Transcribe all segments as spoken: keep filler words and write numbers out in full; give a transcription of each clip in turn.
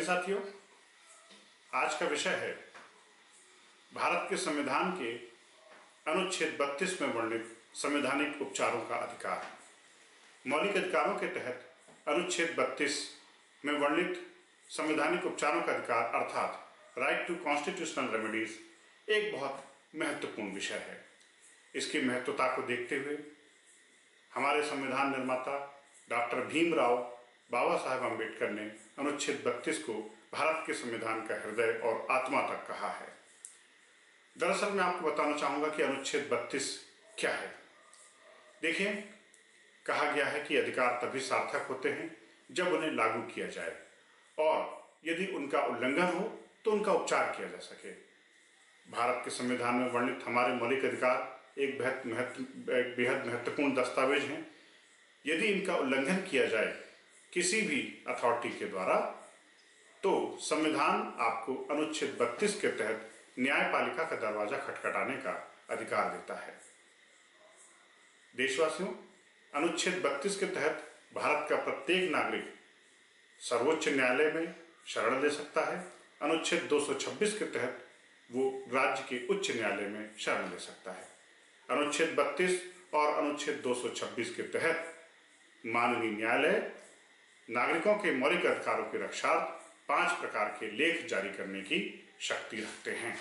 प्यारे साथियों, आज का विषय है भारत के संविधान के अनुच्छेद बत्तीस में वर्णित संवैधानिक उपचारों का अधिकार। मौलिक अधिकारों के तहत अनुच्छेद बत्तीस में वर्णित संवैधानिक उपचारों का अधिकार अर्थात राइट टू कॉन्स्टिट्यूशनल रेमेडीज एक बहुत महत्वपूर्ण विषय है। इसकी महत्वता को देखते हुए हमारे संविधान निर्माता डॉक्टर भीमराव बाबा साहेब अम्बेडकर ने अनुच्छेद बत्तीस को भारत के संविधान का हृदय और आत्मा तक कहा है। दरअसल मैं आपको बताना चाहूँगा कि अनुच्छेद बत्तीस क्या है। देखिए, कहा गया है कि अधिकार तभी सार्थक होते हैं जब उन्हें लागू किया जाए और यदि उनका उल्लंघन हो तो उनका उपचार किया जा सके। भारत के संविधान में वर्णित हमारे मौलिक अधिकार एक बेहद महत्व बेहद महत्वपूर्ण दस्तावेज हैं। यदि इनका उल्लंघन किया जाए किसी भी अथॉरिटी के द्वारा तो संविधान आपको अनुच्छेद बत्तीस के तहत न्यायपालिका का दरवाजा खटखटाने का अधिकार देता है। देशवासियों, अनुच्छेद बत्तीस के तहत भारत का प्रत्येक नागरिक सर्वोच्च न्यायालय में शरण ले सकता है। अनुच्छेद दो सौ छब्बीस के तहत वो राज्य के उच्च न्यायालय में शरण ले सकता है। अनुच्छेद बत्तीस और अनुच्छेद दो सौ छब्बीस के तहत माननीय न्यायालय नागरिकों के मौलिक अधिकारों की रक्षार्थ पांच प्रकार के लेख जारी करने की शक्ति रखते हैं।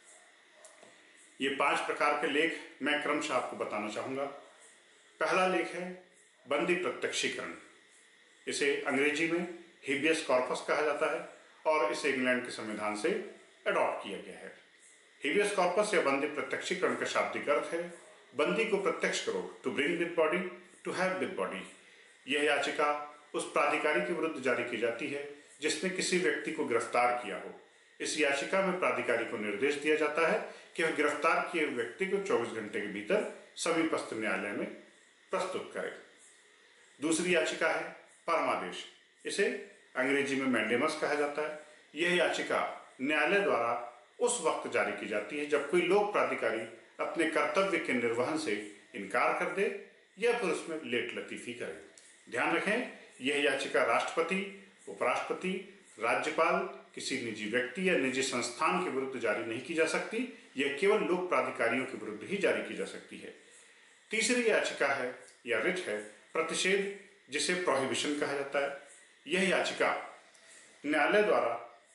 ये पांच प्रकार के लेख मैं क्रमशः आपको बताना चाहूंगा। पहला लेख है बंदी प्रत्यक्षीकरण। इसे अंग्रेजी में हेबियस कॉर्पस कहा जाता है और इसे इंग्लैंड के संविधान से अडॉप्ट किया गया है। हेबियस कॉर्पस या बंदी प्रत्यक्षीकरण का शाब्दिक अर्थ है बंदी को प्रत्यक्ष करो, to bring with body, to have with body. यह याचिका उस प्राधिकारी के विरुद्ध जारी की जाती है जिसने किसी व्यक्ति को गिरफ्तार किया हो। इस याचिका में प्राधिकारी को निर्देश दिया जाता है कि वह गिरफ्तार किए व्यक्ति को चौबीस घंटे के भीतर समीपस्थ न्यायालय में प्रस्तुत करे। दूसरी याचिका है परमादेश। इसे अंग्रेजी में मैंडेमस कहा जाता है। यह याचिका न्यायालय द्वारा उस वक्त जारी की जाती है जब कोई लोक प्राधिकारी अपने कर्तव्य के निर्वहन से इनकार कर दे या फिर उसमें लेट लतीफी करे। ध्यान रखें, यह याचिका राष्ट्रपति, उपराष्ट्रपति, राज्यपाल, किसी निजी व्यक्ति या निजी संस्थान के विरुद्ध जारी नहीं की जा सकती। यह केवल लोक प्राधिकारियों के विरुद्ध ही जारी की जा सकती है। तीसरी याचिका है या रिट है प्रतिषेध, जिसे प्रोहिबिशन कहा जाता है। यह याचिका न्यायालय द्वारा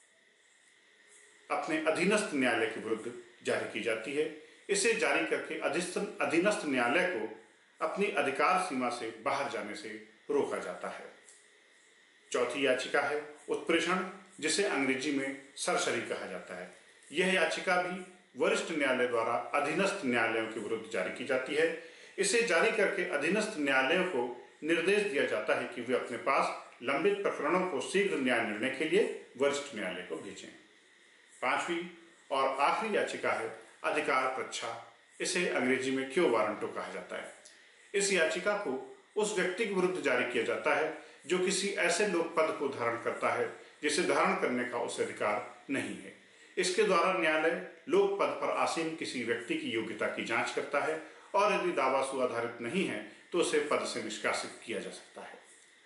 अपने अधीनस्थ न्यायालय के विरुद्ध जारी की जाती है। इसे जारी करके अधीनस्थ न्यायालय को अपनी अधिकार सीमा से बाहर जाने से रोका जाता है। चौथी याचिका है उत्प्रेषण, जिसे अंग्रेजी में सरसरी कहा जाता है। यह याचिका भी वरिष्ठ न्यायालय द्वारा अधीनस्थ न्यायालयों के विरुद्ध जारी की जाती है। इसे जारी करके अधीनस्थ न्यायालयों को निर्देश दिया जाता है कि वे अपने पास लंबित प्रकरणों को शीघ्र न्याय निर्णय के लिए वरिष्ठ न्यायालय को भेजें। पांचवी और आखिरी याचिका है अधिकार प्रच्छा। इसे अंग्रेजी में क्यो वारंटो कहा जाता है। इस याचिका को उस व्यक्ति के विरुद्ध जारी किया जाता है जो किसी ऐसे लोक पद को धारण करता है जिसे धारण करने का उसे अधिकार नहीं है। इसके द्वारा न्यायालय लोक पद पर आसीन किसी व्यक्ति की योग्यता की जांच करता है और यदि दावा सुआधारित नहीं है तो उसे पद से निष्कासित किया जा सकता है।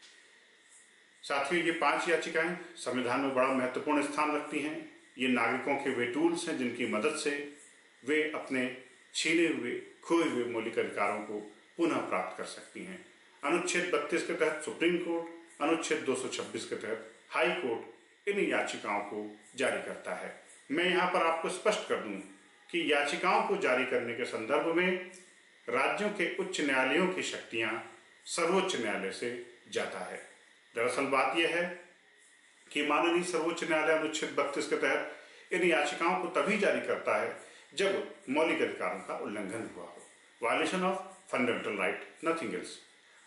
साथियों, ये पांच याचिकाएं संविधान में बड़ा महत्वपूर्ण स्थान रखती हैं। ये नागरिकों के वे टूल्स हैं जिनकी मदद से वे अपने छीने हुए खोए हुए मौलिक अधिकारों को पुनः प्राप्त कर सकती हैं। अनुच्छेद बत्तीस के तहत सुप्रीम कोर्ट, अनुच्छेद दो सौ छब्बीस के तहत हाई कोर्ट इन याचिकाओं को जारी करता है। मैं यहाँ पर आपको स्पष्ट कर दूं कि याचिकाओं को जारी करने के संदर्भ में राज्यों के उच्च न्यायालयों की शक्तियां सर्वोच्च न्यायालय से ज्यादा है। दरअसल बात यह है कि माननीय सर्वोच्च न्यायालय अनुच्छेद बत्तीस के तहत इन याचिकाओं को तभी जारी करता है जब मौलिक अधिकारों का उल्लंघन हुआ हो, violation of fundamental right, nothing else.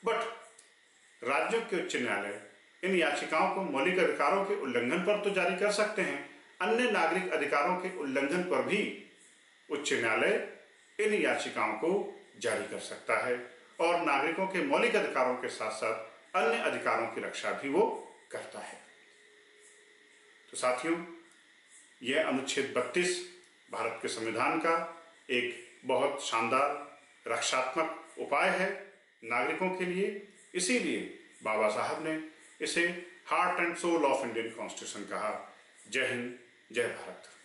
But राज्यों के उच्च न्यायालय इन याचिकाओं को मौलिक अधिकारों के उल्लंघन पर तो जारी कर सकते हैं, अन्य नागरिक अधिकारों के उल्लंघन पर भी उच्च न्यायालय इन याचिकाओं को जारी कर सकता है और नागरिकों के मौलिक अधिकारों के साथ साथ अन्य अधिकारों की रक्षा भी वो करता है। तो साथियों, यह अनुच्छेद बत्तीस भारत के संविधान का एक बहुत शानदार रक्षात्मक उपाय है नागरिकों के लिए। इसीलिए बाबा साहब ने इसे heart and soul of Indian constitution कहा। जय हिंद, जय भारत।